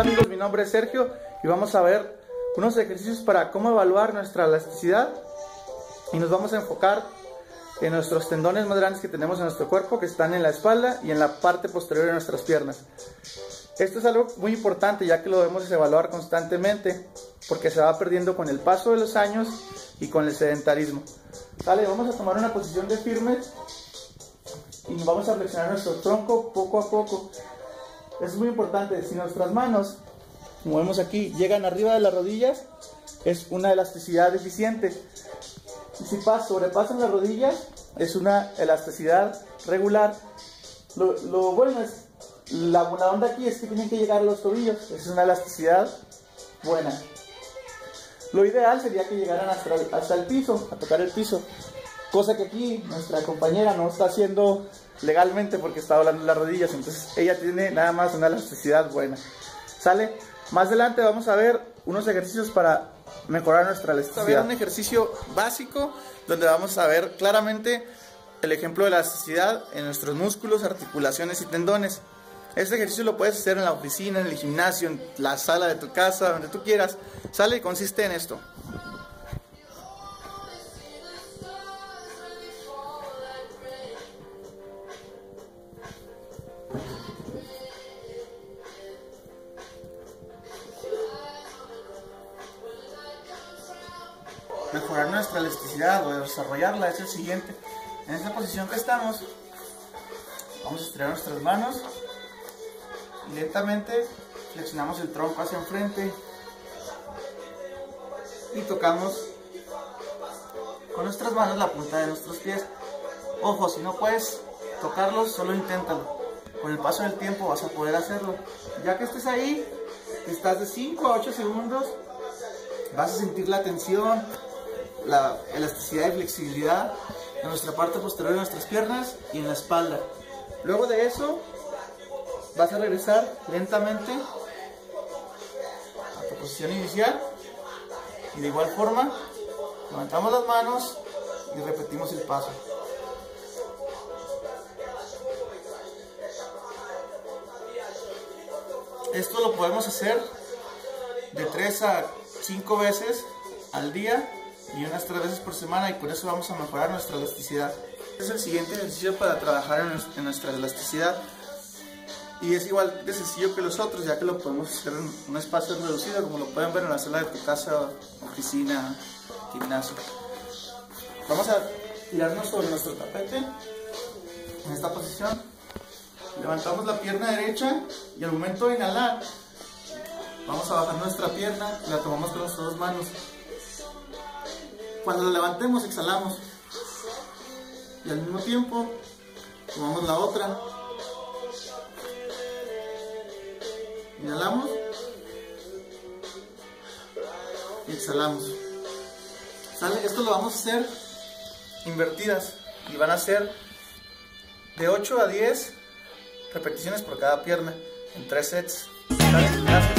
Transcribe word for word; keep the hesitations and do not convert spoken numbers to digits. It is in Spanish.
amigos, mi nombre es Sergio y vamos a ver unos ejercicios para cómo evaluar nuestra elasticidad y nos vamos a enfocar en nuestros tendones más grandes que tenemos en nuestro cuerpo, que están en la espalda y en la parte posterior de nuestras piernas. Esto es algo muy importante, ya que lo debemos evaluar constantemente porque se va perdiendo con el paso de los años y con el sedentarismo. Vale, vamos a tomar una posición de firme y vamos a flexionar nuestro tronco poco a poco. Es muy importante. Si nuestras manos, como vemos aquí, llegan arriba de las rodillas, es una elasticidad deficiente. Y si pas, sobrepasan las rodillas, es una elasticidad regular. Lo, lo bueno es, la buena onda aquí es que tienen que llegar a los tobillos. Es una elasticidad buena. Lo ideal sería que llegaran hasta, hasta el piso, a tocar el piso. Cosa que aquí nuestra compañera no está haciendo legalmente porque está doblando las rodillas. Entonces ella tiene nada más una elasticidad buena. ¿Sale? Más adelante vamos a ver unos ejercicios para mejorar nuestra elasticidad. Vamos a ver un ejercicio básico donde vamos a ver claramente el ejemplo de elasticidad en nuestros músculos, articulaciones y tendones. Este ejercicio lo puedes hacer en la oficina, en el gimnasio, en la sala de tu casa, donde tú quieras. Sale y consiste en esto. Mejorar nuestra elasticidad o desarrollarla es el siguiente. En esta posición que estamos, vamos a estirar nuestras manos y lentamente flexionamos el tronco hacia enfrente y tocamos con nuestras manos la punta de nuestros pies. Ojo, si no puedes tocarlos, solo inténtalo. Con el paso del tiempo vas a poder hacerlo. Ya que estés ahí, estás de cinco a ocho segundos, vas a sentir la tensión, la elasticidad y flexibilidad en nuestra parte posterior de nuestras piernas y en la espalda. Luego de eso vas a regresar lentamente a tu posición inicial y de igual forma levantamos las manos y repetimos el paso. Esto lo podemos hacer de tres a cinco veces al día y unas tres veces por semana, y con eso vamos a mejorar nuestra elasticidad. Este es el siguiente ejercicio para trabajar en nuestra elasticidad y es igual de sencillo que los otros, ya que lo podemos hacer en un espacio reducido, como lo pueden ver en la sala de tu casa, oficina, gimnasio. Vamos a tirarnos sobre nuestro tapete en esta posición. Levantamos la pierna derecha y al momento de inhalar vamos a bajar nuestra pierna y la tomamos con nuestras dos manos. Cuando la levantemos, exhalamos y al mismo tiempo tomamos la otra, inhalamos y exhalamos. ¿Sale? Esto lo vamos a hacer invertidas y van a ser de ocho a diez repeticiones por cada pierna en tres sets. ¿Sale? Gracias.